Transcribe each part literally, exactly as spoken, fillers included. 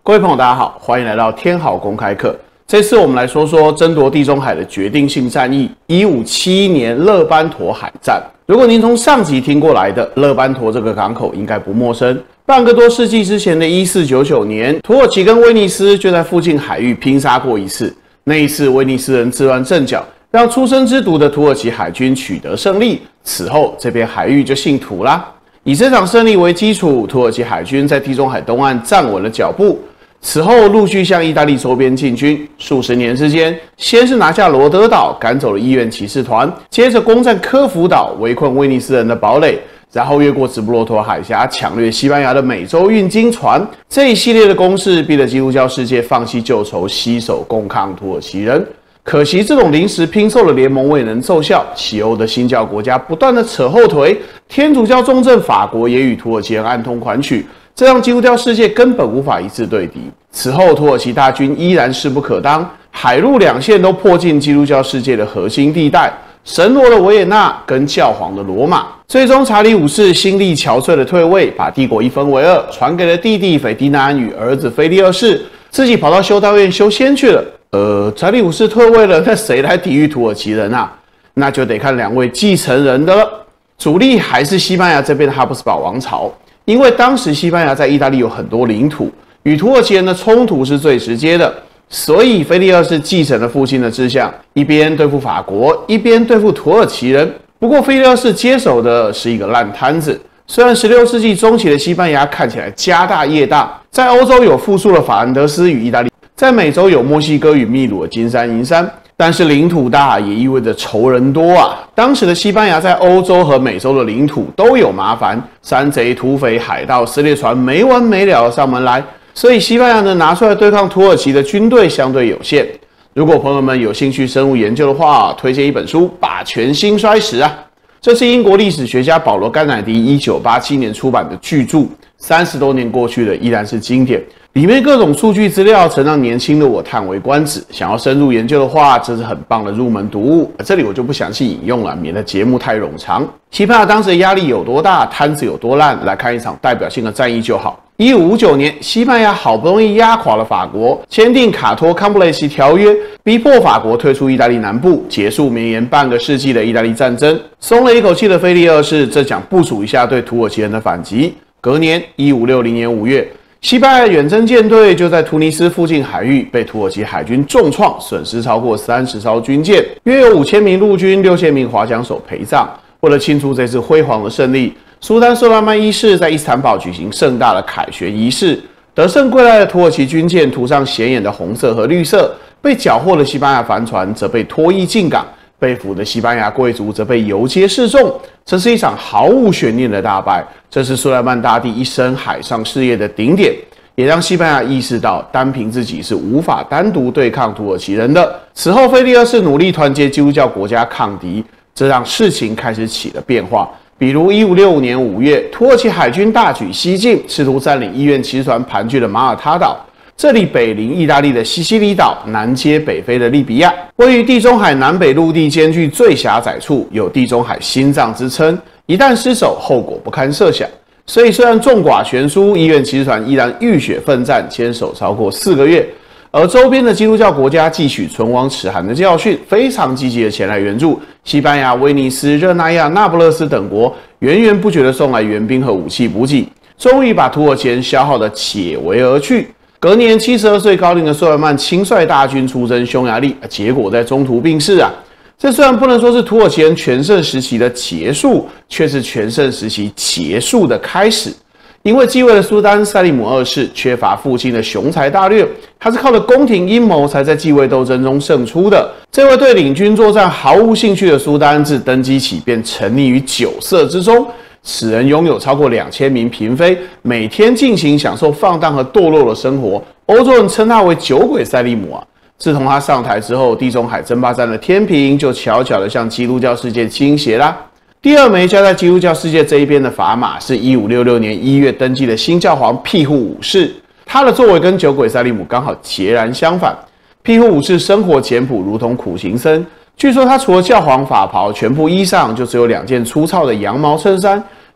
各位朋友，大家好，欢迎来到天好公开课。这次我们来说说争夺地中海的决定性战役——一五七一年勒班陀海战。如果您从上集听过来的，勒班陀这个港口应该不陌生。半个多世纪之前的一四九九年，土耳其跟威尼斯就在附近海域拼杀过一次。那一次，威尼斯人自乱阵脚，让出生之犊的土耳其海军取得胜利。此后，这片海域就姓土啦。以这场胜利为基础，土耳其海军在地中海东岸站稳了脚步。此后，陆续向意大利周边进军，数十年之间，先是拿下罗德岛，赶走了意愿骑士团，接着攻占科孚岛，围困威尼斯人的堡垒，然后越过直布罗陀海峡，抢掠西班牙的美洲运金船。这一系列的攻势，逼得基督教世界放弃旧仇，携手共抗土耳其人。可惜，这种临时拼凑的联盟未能奏效，西欧的新教国家不断的扯后腿，天主教重镇法国也与土耳其人暗通款曲。这让基督教世界根本无法一致对敌。此后，土耳其大军依然势不可当，海陆两线都迫近基督教世界的核心地带，神罗的维也纳跟教皇的罗马。最终，查理五世心力憔悴的退位，把帝国一分为二，传给了弟弟斐迪南与儿子腓力二世，自己跑到修道院修仙去了。呃，查理五世退位了，那谁来抵御土耳其人啊？那就得看两位继承人的了。主力还是西班牙这边的哈布斯堡王朝。因为当时西班牙在意大利有很多领土，与土耳其人的冲突是最直接的，所以腓力二世继承了父亲的志向，一边对付法国，一边对付土耳其人。不过腓力二世接手的是一个烂摊子。虽然十六世纪中期的西班牙看起来家大业大，在欧洲有富庶的法兰德斯与意大利，在美洲有墨西哥与秘鲁的金山银山。但是领土大也意味着仇人多啊！当时的西班牙在欧洲和美洲的领土都有麻烦，山贼、土匪、海盗、撕裂船没完没了的上门来，所以西班牙能拿出来对抗土耳其的军队相对有限。如果朋友们有兴趣深入研究的话，推荐一本书《霸权兴衰史》啊，这是英国历史学家保罗·甘乃迪一九八七年出版的巨著，三十多年过去了，依然是经典。里面各种数据资料曾让年轻的我叹为观止，想要深入研究的话，这是很棒的入门读物。这里我就不详细引用了，免得节目太冗长。西班牙当时的压力有多大，摊子有多烂，来看一场代表性的战役就好。一五五九年，西班牙好不容易压垮了法国，签订卡托康布雷奇条约，逼迫法国退出意大利南部，结束绵延半个世纪的意大利战争。松了一口气的腓力二世，正想部署一下对土耳其人的反击。隔年，一五六零年五月。西班牙远征舰队就在突尼斯附近海域被土耳其海军重创，损失超过三十艘军舰，约有五千名陆军、六千名滑翔手陪葬。为了庆祝这次辉煌的胜利，苏丹苏莱曼一世在伊斯坦堡举行盛大的凯旋仪式。得胜归来的土耳其军舰涂上显眼的红色和绿色，被缴获的西班牙帆船则被拖曳进港。被俘的西班牙贵族则被游街示众，这是一场毫无悬念的大败。这是苏莱曼大帝一生海上事业的顶点，也让西班牙意识到单凭自己是无法单独对抗土耳其人的。此后，腓力二世努力团结基督教国家抗敌，这让事情开始起了变化。比如，一五六五年五月，土耳其海军大举西进，试图占领意愿骑士团盘踞的马耳他岛。这里北临意大利的西西里岛，南接北非的利比亚，位于地中海南北陆地间距最狭窄处，有地中海心脏之称。一旦失守，后果不堪设想。所以虽然众寡悬殊，意愿骑士团依然浴血奋战，坚守超过四个月。而周边的基督教国家汲取唇亡齿寒的教训，非常积极的前来援助。西班牙、威尼斯、热那亚、那不勒斯等国源源不绝的送来援兵和武器补给，终于把土耳其人消耗的且为而去。隔年，七十二岁高龄的苏莱曼亲率大军出征匈牙利，结果在中途病逝啊。这虽然不能说是土耳其人全盛时期的结束，却是全盛时期结束的开始。因为继位的苏丹塞利姆二世缺乏父亲的雄才大略，他是靠着宫廷阴谋才在继位斗争中胜出的。这位对领军作战毫无兴趣的苏丹，自登基起便沉溺于酒色之中。此人拥有超过两千名嫔妃，每天尽情享受放荡和堕落的生活。欧洲人称他为酒鬼塞利姆啊。自从他上台之后，地中海争霸战的天平就悄悄地向基督教世界倾斜啦。第二枚加在基督教世界这一边的砝码，是一五六六年一月登基的新教皇庇护五世。他的作为跟酒鬼塞利姆刚好截然相反。庇护五世生活简朴，如同苦行僧。据说他除了教皇法袍，全部衣裳就只有两件粗糙的羊毛衬衫。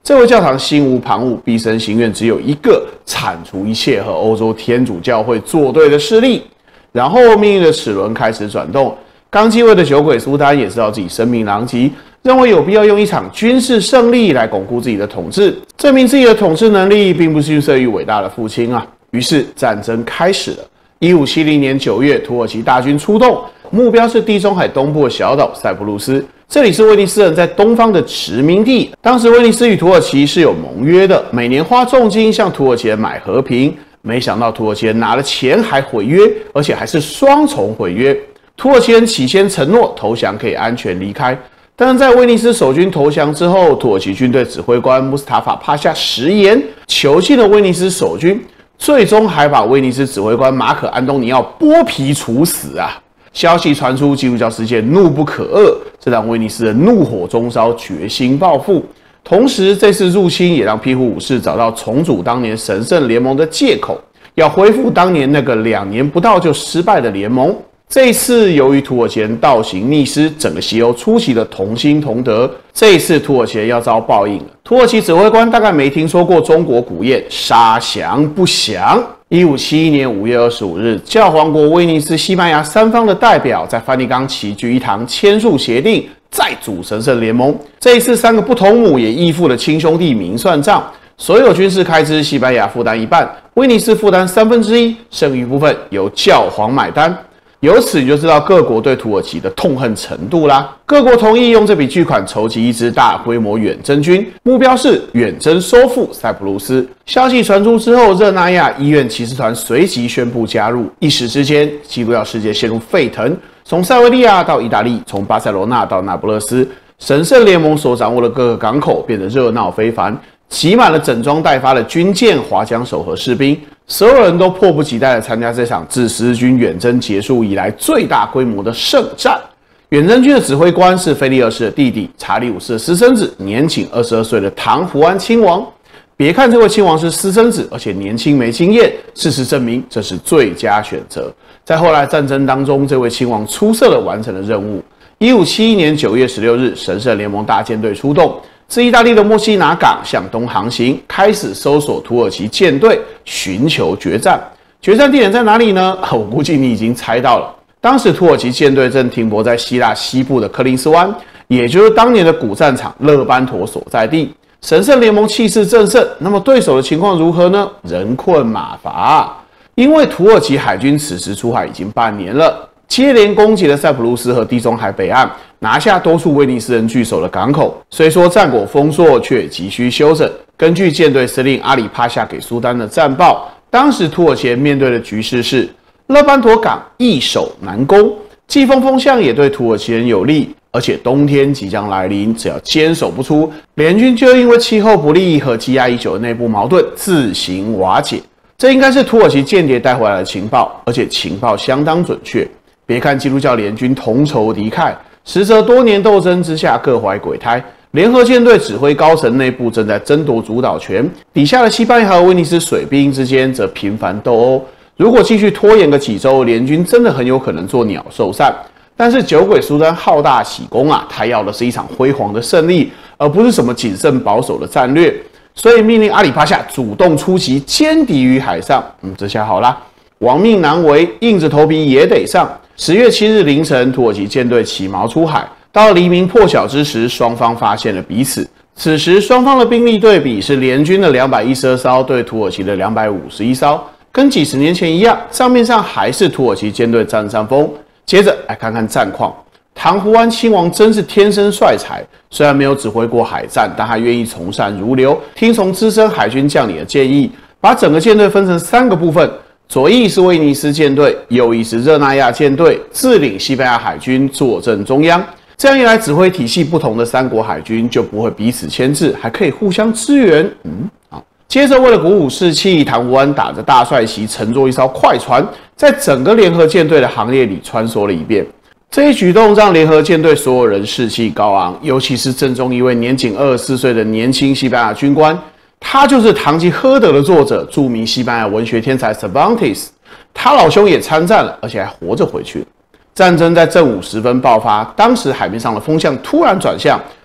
这位教堂心无旁骛，毕生心愿只有一个：铲除一切和欧洲天主教会作对的势力。然后命运的齿轮开始转动，刚继位的酒鬼苏丹也知道自己声名狼藉，认为有必要用一场军事胜利来巩固自己的统治，证明自己的统治能力并不逊色于伟大的父亲啊。于是战争开始了。一五七零年九月，土耳其大军出动，目标是地中海东部的小岛塞浦路斯。这里是威尼斯人在东方的殖民地。当时威尼斯与土耳其是有盟约的，每年花重金向土耳其人买和平。没想到土耳其人拿了钱还毁约，而且还是双重毁约。土耳其人起先承诺投降可以安全离开，但是在威尼斯守军投降之后，土耳其军队指挥官穆斯塔法帕夏食言，囚禁了威尼斯守军，最终还把威尼斯指挥官马可安东尼奥剥皮处死啊！消息传出，基督教世界怒不可遏，这让威尼斯人怒火中烧，决心报复。同时，这次入侵也让庇护武士找到重组当年神圣联盟的借口，要恢复当年那个两年不到就失败的联盟。这一次，由于土耳其人倒行逆施，整个西欧出奇的同心同德。这一次，土耳其人要遭报应了。土耳其指挥官大概没听说过中国古谚“杀降不降”。一五七一年五月二十五日，教皇国、威尼斯、西班牙三方的代表在梵蒂冈齐聚一堂，签署协定，再组神圣联盟。这一次，三个不同母也异父的亲兄弟明算账，所有军事开支西班牙负担一半，威尼斯负担三分之一，剩余部分由教皇买单。由此你就知道各国对土耳其的痛恨程度啦。各国同意用这笔巨款筹集一支大规模远征军，目标是远征收复塞浦路斯。消息传出之后，热那亚医院骑士团随即宣布加入，一时之间，基督教世界陷入沸腾。从塞维利亚到意大利，从巴塞罗那到那不勒斯，神圣联盟所掌握的各个港口变得热闹非凡，挤满了整装待发的军舰、划桨手和士兵。所有人都迫不及待地参加这场自十字军远征结束以来最大规模的圣战。远征军的指挥官是腓力二世的弟弟查理五世的私生子，年仅二十二岁的唐胡安亲王。别看这位亲王是私生子，而且年轻没经验，事实证明这是最佳选择。在后来战争当中，这位亲王出色地完成了任务。一五七一年九月十六日，神圣联盟大舰队出动，自意大利的墨西拿港向东航行，开始搜索土耳其舰队，寻求决战。决战地点在哪里呢？我估计你已经猜到了。当时土耳其舰队正停泊在希腊西部的科林斯湾，也就是当年的古战场勒班陀所在地。神圣联盟气势正盛，那么对手的情况如何呢？人困马乏，因为土耳其海军此时出海已经半年了，接连攻击了塞浦路斯和地中海北岸，拿下多数威尼斯人据守的港口。虽说战果丰硕，却急需休整。根据舰队司令阿里帕夏给苏丹的战报，当时土耳其人面对的局势是勒班陀港易守难攻，季风风向也对土耳其人有利，而且冬天即将来临，只要坚守不出，联军就因为气候不利和积压已久的内部矛盾自行瓦解。这应该是土耳其间谍带回来的情报，而且情报相当准确。别看基督教联军同仇敌忾，实则多年斗争之下各怀鬼胎。联合舰队指挥高层内部正在争夺主导权，底下的西班牙和威尼斯水兵之间则频繁斗殴。如果继续拖延个几周，联军真的很有可能做鸟兽散。但是酒鬼苏丹好大喜功啊，他要的是一场辉煌的胜利，而不是什么谨慎保守的战略。所以命令阿里帕夏主动出击，歼敌于海上。嗯，这下好啦，亡命难违，硬着头皮也得上。十月七日凌晨，土耳其舰队起锚出海。到了黎明破晓之时，双方发现了彼此。此时双方的兵力对比是联军的两百一十二艘对土耳其的两百五十一艘，跟几十年前一样，账面上还是土耳其舰队占上风。接着来看看战况。唐胡安亲王真是天生帅才，虽然没有指挥过海战，但他愿意从善如流，听从资深海军将领的建议，把整个舰队分成三个部分。左翼是威尼斯舰队，右翼是热那亚舰队，自领西班牙海军坐镇中央。这样一来，指挥体系不同的三国海军就不会彼此牵制，还可以互相支援。嗯，好。接着，为了鼓舞士气，唐胡安打着大帅旗，乘坐一艘快船，在整个联合舰队的行列里穿梭了一遍。这一举动让联合舰队所有人士气高昂，尤其是正中一位年仅二十四岁的年轻西班牙军官，他就是《堂吉诃德》的作者，著名西班牙文学天才 Cervantes。他老兄也参战了，而且还活着回去了。战争在正午时分爆发，当时海面上的风向突然转向，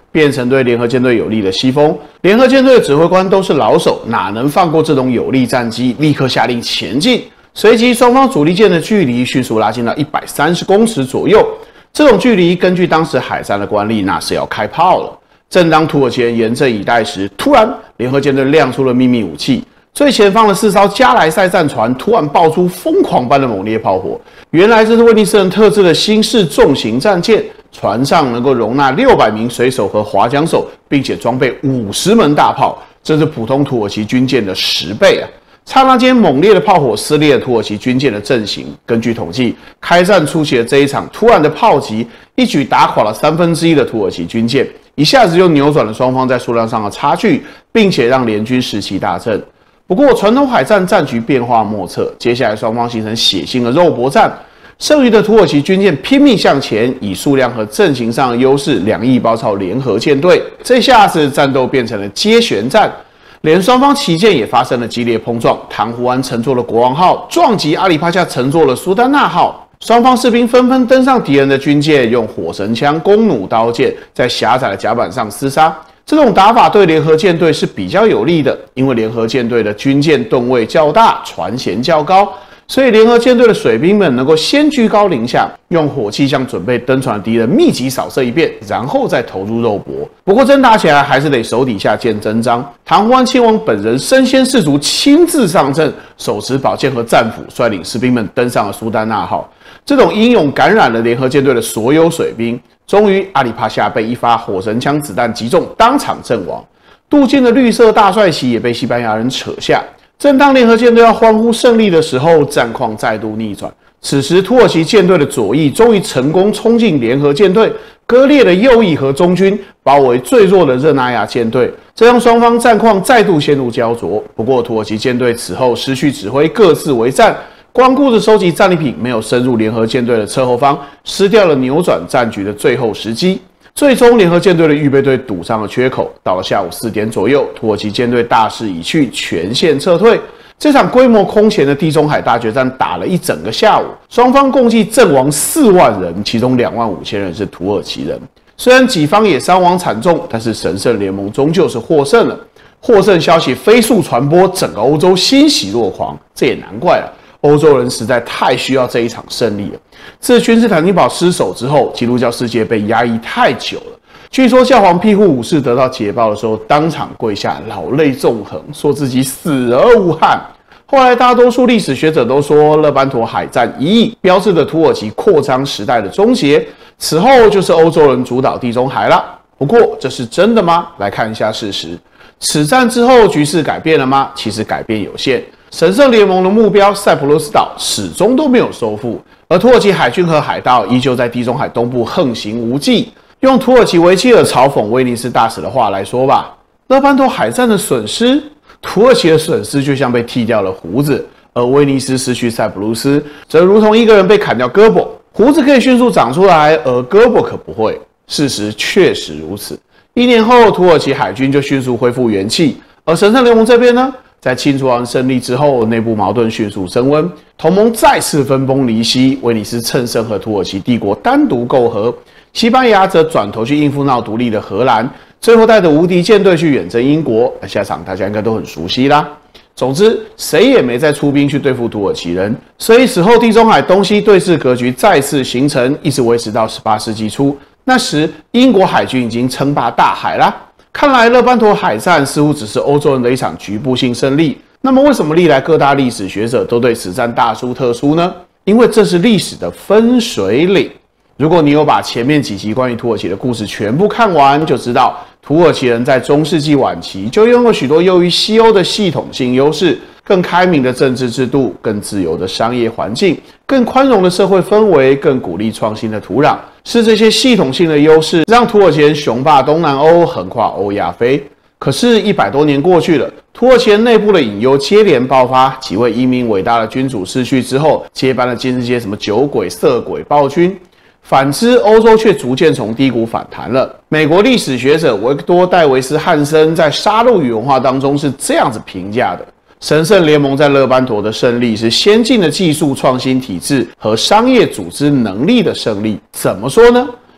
变成对联合舰队有利的西风。联合舰队的指挥官都是老手，哪能放过这种有利战机？立刻下令前进。随即，双方主力舰的距离迅速拉近到一百三十公尺左右。这种距离，根据当时海战的惯例，那是要开炮了。正当土耳其人严阵以待时，突然联合舰队亮出了秘密武器。最前方的四艘加莱塞战船突然爆出疯狂般的猛烈炮火，原来这是威尼斯人特制的新式重型战舰，船上能够容纳六百名水手和划桨手，并且装备五十门大炮，这是普通土耳其军舰的十倍啊！刹那间，猛烈的炮火撕裂了土耳其军舰的阵型。根据统计，开战初期的这一场突然的炮击，一举打垮了三分之一的土耳其军舰，一下子就扭转了双方在数量上的差距，并且让联军士气大振。不过，传统海战战局变化莫测，接下来双方形成血腥的肉搏战。剩余的土耳其军舰拼命向前，以数量和阵型上的优势，两翼包抄联合舰队。这下子战斗变成了接舷战，连双方旗舰也发生了激烈碰撞。唐胡安乘坐了国王号，撞击阿里帕夏乘坐了苏丹纳号。双方士兵纷纷登上敌人的军舰，用火绳枪、弓弩、刀剑在狭窄的甲板上厮杀。这种打法对联合舰队是比较有利的，因为联合舰队的军舰吨位较大，船舷较高，所以联合舰队的水兵们能够先居高临下，用火器向准备登船的敌人密集扫射一遍，然后再投入肉搏。不过真打起来还是得手底下见真章。唐胡安亲王本人身先士卒，亲自上阵，手持宝剑和战斧，率领士兵们登上了苏丹纳号。这种英勇感染了联合舰队的所有水兵。终于，阿里帕夏被一发火绳枪子弹击中，当场阵亡。镀金的绿色大帅旗也被西班牙人扯下。正当联合舰队要欢呼胜利的时候，战况再度逆转。此时，土耳其舰队的左翼终于成功冲进联合舰队，割裂了右翼和中军，包围最弱的热那亚舰队，这让双方战况再度陷入焦灼。不过，土耳其舰队此后失去指挥，各自为战。光顾着收集战利品，没有深入联合舰队的侧后方，失掉了扭转战局的最后时机。最终，联合舰队的预备队堵上了缺口。到了下午四点左右，土耳其舰队大势已去，全线撤退。这场规模空前的地中海大决战打了一整个下午，双方共计阵亡四万人，其中两万五千人是土耳其人。虽然己方也伤亡惨重，但是神圣联盟终究是获胜了。获胜消息飞速传播，整个欧洲欣喜若狂。这也难怪了。欧洲人实在太需要这一场胜利了。自君士坦丁堡失守之后，基督教世界被压抑太久了。据说教皇庇护五世得到捷报的时候，当场跪下，老泪纵横，说自己死而无憾。后来，大多数历史学者都说，勒班陀海战一役标志着土耳其扩张时代的终结。此后就是欧洲人主导地中海了。不过，这是真的吗？来看一下事实。此战之后，局势改变了吗？其实改变有限。神圣联盟的目标塞浦路斯岛始终都没有收复，而土耳其海军和海盗依旧在地中海东部横行无忌。用土耳其维契尔嘲讽威尼斯大使的话来说吧，勒班陀海战的损失，土耳其的损失就像被剃掉了胡子，而威尼斯失去塞浦路斯，则如同一个人被砍掉胳膊。胡子可以迅速长出来，而胳膊可不会。事实确实如此。一年后，土耳其海军就迅速恢复元气，而神圣联盟这边呢？在清楚完胜利之后，内部矛盾迅速升温，同盟再次分崩离析。威尼斯乘胜和土耳其帝国单独媾和，西班牙则转头去应付闹独立的荷兰，最后带着无敌舰队去远征英国。下场大家应该都很熟悉啦。总之，谁也没再出兵去对付土耳其人，所以此后地中海东西对峙格局再次形成，一直维持到十八世纪初。那时，英国海军已经称霸大海啦。看来勒班陀海战似乎只是欧洲人的一场局部性胜利。那么，为什么历来各大历史学者都对此战大书特书呢？因为这是历史的分水岭。如果你有把前面几集关于土耳其的故事全部看完，就知道土耳其人在中世纪晚期就拥有许多优于西欧的系统性优势，更开明的政治制度，更自由的商业环境，更宽容的社会氛围，更鼓励创新的土壤。是这些系统性的优势，让土耳其人雄霸东南欧，横跨欧亚非。可是，一百多年过去了，土耳其人内部的隐忧接连爆发，几位英明伟大的君主逝去之后，接班了今日些什么酒鬼、色鬼、暴君。反之，欧洲却逐渐从低谷反弹了。美国历史学者维克多·戴维斯·汉森在《杀戮与文化》当中是这样子评价的：神圣联盟在勒班陀的胜利是先进的技术创新体制和商业组织能力的胜利。怎么说呢？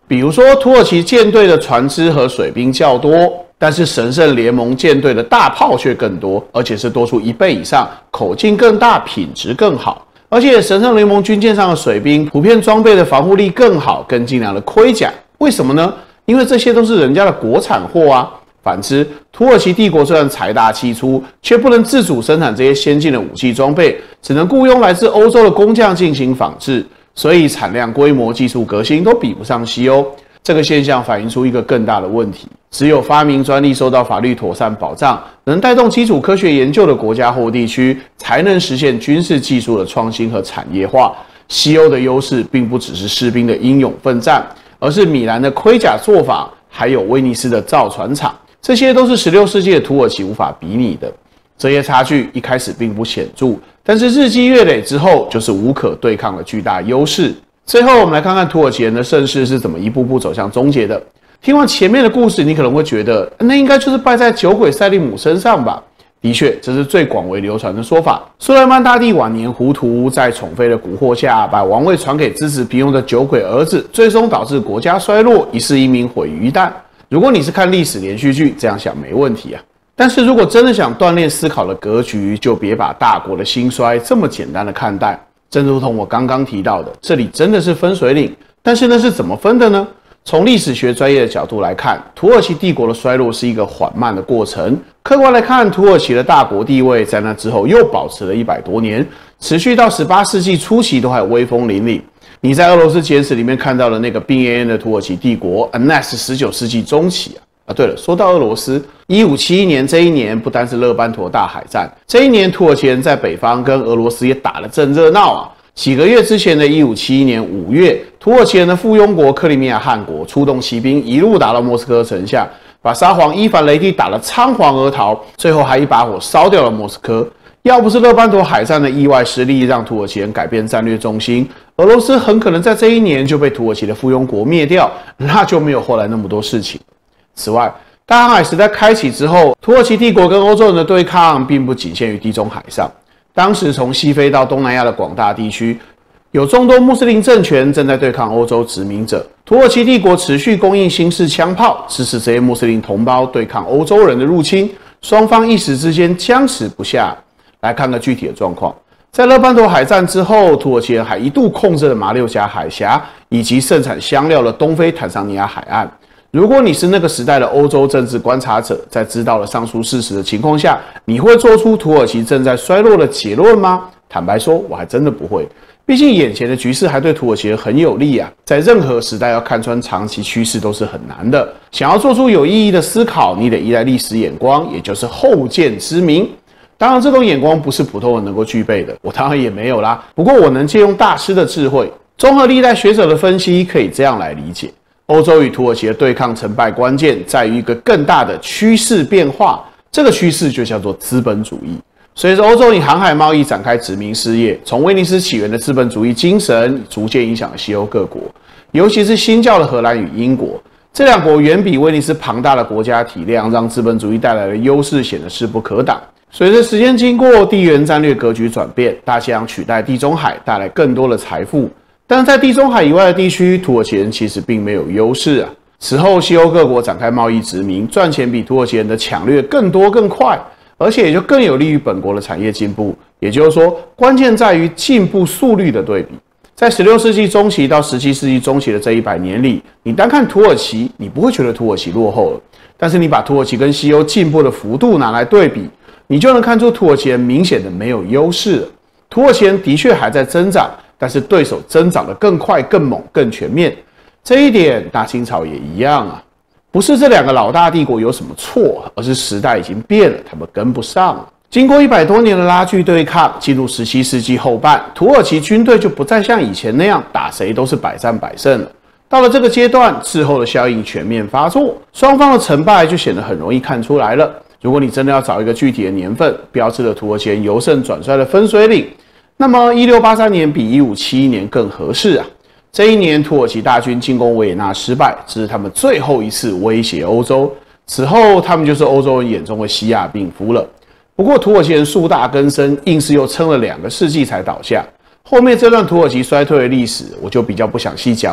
比如说，土耳其舰队的船只和水兵较多，但是神圣联盟舰队的大炮却更多，而且是多出一倍以上，口径更大，品质更好。而且神圣联盟军舰上的水兵普遍装备的防护力更好，更精良的盔甲。为什么呢？因为这些都是人家的国产货啊。反之，土耳其帝国虽然财大气粗，却不能自主生产这些先进的武器装备，只能雇佣来自欧洲的工匠进行仿制，所以产量、规模、技术革新都比不上西欧。这个现象反映出一个更大的问题：只有发明专利受到法律妥善保障，能带动基础科学研究的国家或地区，才能实现军事技术的创新和产业化。西欧的优势并不只是士兵的英勇奋战，而是米兰的盔甲作坊，还有威尼斯的造船厂。这些都是十六世纪的土耳其无法比拟的。这些差距一开始并不显著，但是日积月累之后，就是无可对抗的巨大优势。最后，我们来看看土耳其人的盛世是怎么一步步走向终结的。听完前面的故事，你可能会觉得，那应该就是败在酒鬼塞利姆身上吧？的确，这是最广为流传的说法。苏莱曼大帝晚年糊涂，在宠妃的蛊惑下，把王位传给资质平庸的酒鬼儿子，最终导致国家衰落，一世英名毁于一旦。如果你是看历史连续剧，这样想没问题啊。但是如果真的想锻炼思考的格局，就别把大国的兴衰这么简单的看待。正如同我刚刚提到的，这里真的是分水岭，但是那是怎么分的呢？从历史学专业的角度来看，土耳其帝国的衰落是一个缓慢的过程。客观来看，土耳其的大国地位在那之后又保持了一百多年，持续到十八世纪初期都还威风凛凛。你在俄罗斯简史里面看到的那个病恹恹的土耳其帝国，那是十九世纪中期啊。啊，对了，说到俄罗斯，一五七一年这一年不单是勒班陀大海战，这一年土耳其人在北方跟俄罗斯也打了正热闹啊。几个月之前的一五七一年五月，土耳其人的附庸国克里米亚汗国出动骑兵一路打到莫斯科城下，把沙皇伊凡雷帝打得仓皇而逃，最后还一把火烧掉了莫斯科。要不是勒班陀海战的意外失利让土耳其人改变战略重心，俄罗斯很可能在这一年就被土耳其的附庸国灭掉，那就没有后来那么多事情。此外，大航海时代开启之后，土耳其帝国跟欧洲人的对抗并不仅限于地中海上。当时从西非到东南亚的广大地区，有众多穆斯林政权正在对抗欧洲殖民者。土耳其帝国持续供应新式枪炮，支持这些穆斯林同胞对抗欧洲人的入侵，双方一时之间僵持不下。来看个具体的状况。在勒班陀海战之后，土耳其人还一度控制了马六甲海峡以及盛产香料的东非坦桑尼亚海岸。如果你是那个时代的欧洲政治观察者，在知道了上述事实的情况下，你会做出土耳其正在衰落的结论吗？坦白说，我还真的不会。毕竟眼前的局势还对土耳其人很有利啊，在任何时代要看穿长期趋势都是很难的。想要做出有意义的思考，你得依赖历史眼光，也就是后见之明。当然，这种眼光不是普通人能够具备的，我当然也没有啦。不过，我能借用大师的智慧，综合历代学者的分析，可以这样来理解：欧洲与土耳其的对抗成败关键在于一个更大的趋势变化，这个趋势就叫做资本主义。随着欧洲以航海贸易展开殖民事业，从威尼斯起源的资本主义精神逐渐影响了西欧各国，尤其是新教的荷兰与英国。这两国远比威尼斯庞大的国家体量，让资本主义带来的优势显得势不可挡。随着时间经过，地缘战略格局转变，大西洋取代地中海，带来更多的财富。但在地中海以外的地区，土耳其人其实并没有优势啊。此后，西欧各国展开贸易殖民，赚钱比土耳其人的抢掠更多更快，而且也就更有利于本国的产业进步。也就是说，关键在于进步速率的对比。在十六世纪中期到十七世纪中期的这一百年里，你单看土耳其，你不会觉得土耳其落后了。但是你把土耳其跟西欧进步的幅度拿来对比，你就能看出土耳其人明显的没有优势了。土耳其人的确还在增长，但是对手增长得更快、更猛、更全面。这一点大清朝也一样啊。不是这两个老大帝国有什么错，而是时代已经变了，他们跟不上了。经过一百多年的拉锯对抗，进入十七世纪后半，土耳其军队就不再像以前那样打谁都是百战百胜了。到了这个阶段，滞后的效应全面发作，双方的成败就显得很容易看出来了。如果你真的要找一个具体的年份，标志了土耳其人由盛转衰的分水岭，那么一六八三年比一五七一年更合适啊。这一年，土耳其大军进攻维也纳失败，这是他们最后一次威胁欧洲。此后，他们就是欧洲人眼中的西亚病夫了。不过，土耳其人树大根深，硬是又撑了两个世纪才倒下。后面这段土耳其衰退的历史，我就比较不想细讲了。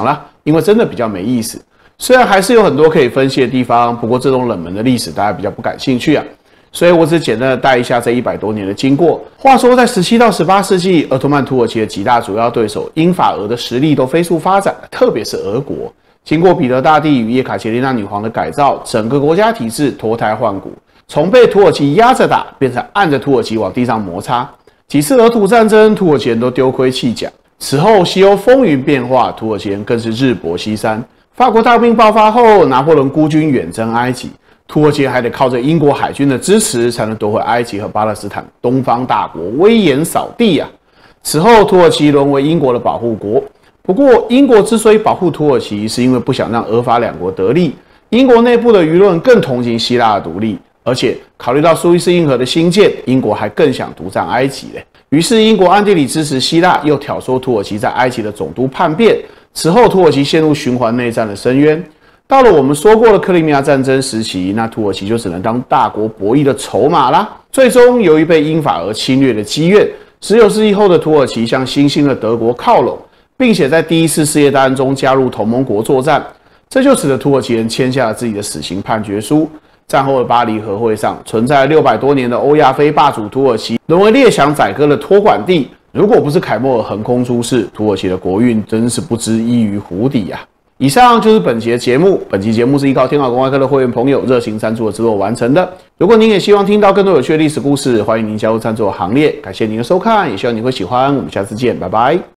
因为真的比较没意思。虽然还是有很多可以分析的地方，不过这种冷门的历史大家比较不感兴趣啊。所以我只简单的带一下这一百多年的经过。话说，在十七到十八世纪，鄂图曼土耳其的几大主要对手英法俄的实力都飞速发展，特别是俄国。经过彼得大帝与叶卡捷琳娜女皇的改造，整个国家体制脱胎换骨，从被土耳其压着打，变成按着土耳其往地上摩擦。几次俄土战争，土耳其人都丢盔弃甲。此后，西欧风云变化，土耳其人更是日薄西山。法国大兵爆发后，拿破仑孤军远征埃及。土耳其还得靠着英国海军的支持，才能夺回埃及和巴勒斯坦东方大国，威严扫地啊！此后，土耳其沦为英国的保护国。不过，英国之所以保护土耳其，是因为不想让俄法两国得利。英国内部的舆论更同情希腊的独立，而且考虑到苏伊士运河的兴建，英国还更想独占埃及嘞。于是，英国暗地里支持希腊，又挑唆土耳其在埃及的总督叛变。此后，土耳其陷入循环内战的深渊。到了我们说过的克里米亚战争时期，那土耳其就只能当大国博弈的筹码啦。最终，由于被英法俄侵略的积怨，十九世纪后的土耳其向新兴的德国靠拢，并且在第一次世界大战中加入同盟国作战，这就使得土耳其人签下了自己的死刑判决书。战后的巴黎和会上，存在六百多年的欧亚非霸主土耳其，沦为列强宰割的托管地。如果不是凯末尔横空出世，土耳其的国运真是不知依于湖底啊！以上就是本期的节目。本期节目是依靠天好公开课的会员朋友热情赞助的制作完成的。如果您也希望听到更多有趣的历史故事，欢迎您加入赞助行列。感谢您的收看，也希望你会喜欢。我们下次见，拜拜。